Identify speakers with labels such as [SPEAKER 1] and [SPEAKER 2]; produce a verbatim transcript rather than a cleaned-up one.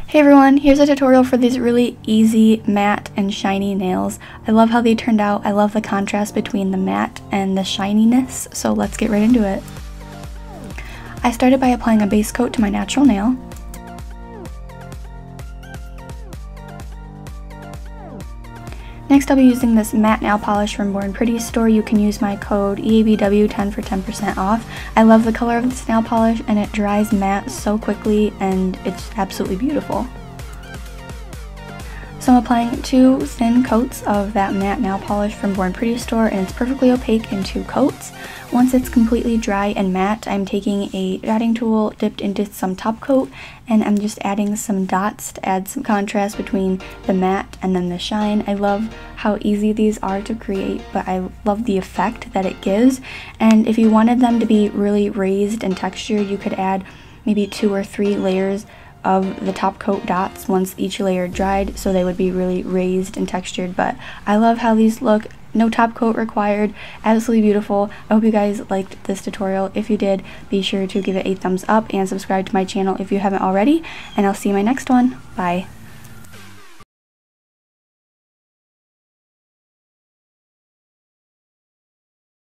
[SPEAKER 1] Hey everyone, here's a tutorial for these really easy matte and shiny nails. I love how they turned out. I love the contrast between the matte and the shininess, so let's get right into it. I started by applying a base coat to my natural nail. Next I'll be using this matte nail polish from Born Pretty store. You can use my code E A B W ten for ten percent off. I love the color of this nail polish and it dries matte so quickly and it's absolutely beautiful. So I'm applying two thin coats of that matte nail polish from Born Pretty store and it's perfectly opaque in two coats. Once it's completely dry and matte, I'm taking a dotting tool dipped into some top coat and I'm just adding some dots to add some contrast between the matte and then the shine. I love how easy these are to create, but I love the effect that it gives. And if you wanted them to be really raised in texture, you could add maybe two or three layers of the top coat dots once each layer dried, so they would be really raised and textured. But I love how these look. No top coat required. Absolutely beautiful. I hope you guys liked this tutorial. If you did, be sure to give it a thumbs up and subscribe to my channel if you haven't already, and I'll see you in my next one. Bye.